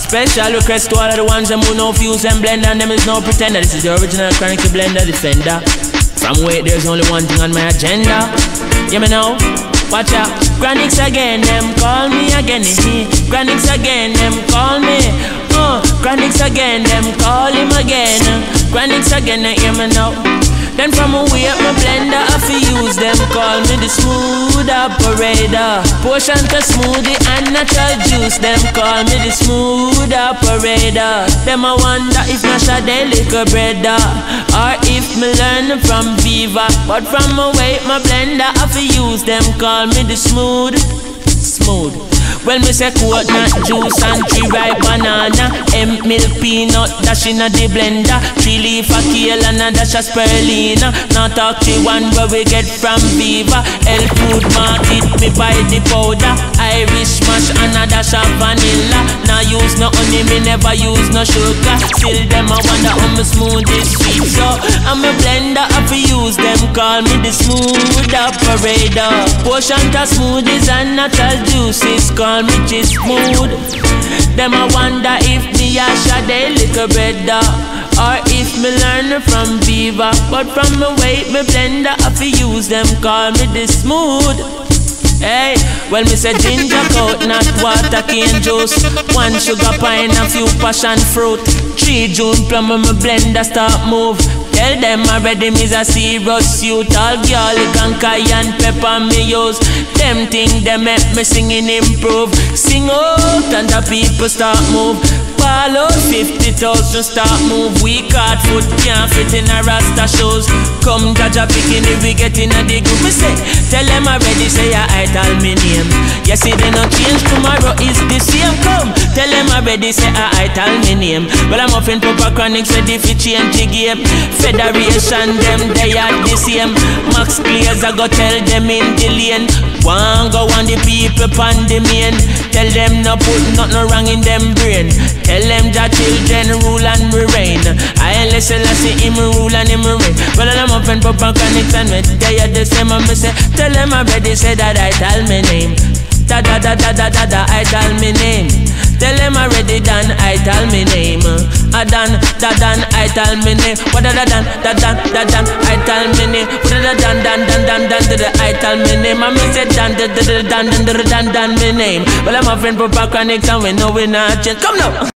Special request to all of the ones them who know fuse and blend, and them is no pretender. This is the original Chronic Blender Defender. From wait, there's only one thing on my agenda. You me know? Watch out. Chronics again, them call me again. Chronics again, them call me. Chronics again, them call him again. Chronics again, you me know? Then from away up my blender, I fi use them. Call me the smooth operator. Potion to smoothie and natural juice. Them call me the smooth operator. Them I wonder if my Sade liquor brother, or if me learn from Viva. But from away my blender, I fi use them. Call me the smooth. Well, me say coconut juice and 3 ripe banana, hemp milk peanut dash inna the blender, 3 leaf of kale and a dash of spirulina. Now talk to one where we get from Viva. Health food market, me buy the powder, Irish mash and a dash of vanilla. Now use no honey, me never use no sugar. Still them I wonder how me smooth is sweet. So I'm a blender, I fi use them. Call me the smooth operator. Potion to smoothies and natural juices. Call me just smooth. Them I wonder if me a Sade liquor brother, or if me learn from Viva. But from the way me blender, I fi use them. Call me the smooth. Hey, well me say ginger, coconut, water, cane juice, 1 sugar pine, a few passion fruit, 3 June plum and my blender start move. Tell them already me's a serious youth. All garlic and cayenne pepper me use. Them thing they make me singing improve. Sing out and the people start move. Ball out 50,000 start move. Weak hard foot can't fit in a rasta shoes. Come Jaja picking if we get in a dig. Me say, tell them already say I tell me name. Yes, see they no change, tomorrow is the same. Come, tell them already say I tell me name. Well I'm up in proper Chronics ready for change the game. Federation them they are the same. Max players I go tell them in the lane. One go on the people on the main. Tell them no put nothing wrong in them brain. Tell them that children rule and reign. I listen I see him rule and him reign. Well I'm up in proper Chronics and me they are the same. And me say tell them already say that I tell me name. Da da da da da da da I tell me name. Tell them already done, I tell me name. I done, da done, I tell me name. What da done, da done, da done, I tell me name. What da done, done, done, done, done, done, I tell me name. I miss it done, done, done, done, done, done, me name. Well I'm a friend for Chronics and we know we not change. Come now.